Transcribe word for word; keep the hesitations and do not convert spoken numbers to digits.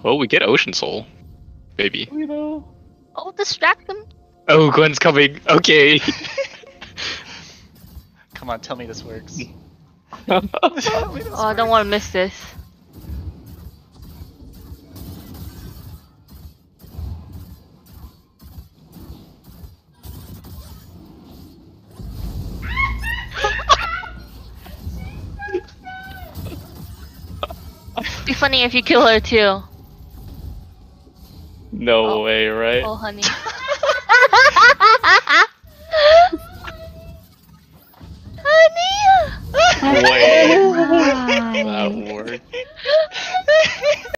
Well, we get Ocean Soul. Maybe. You know. Oh, distract them. Oh, Gwen's coming. Okay. Come on, tell me this works. Tell me this Oh, I don't want to miss this. Be funny if you kill her too. No Oh. way, right? Oh, honey.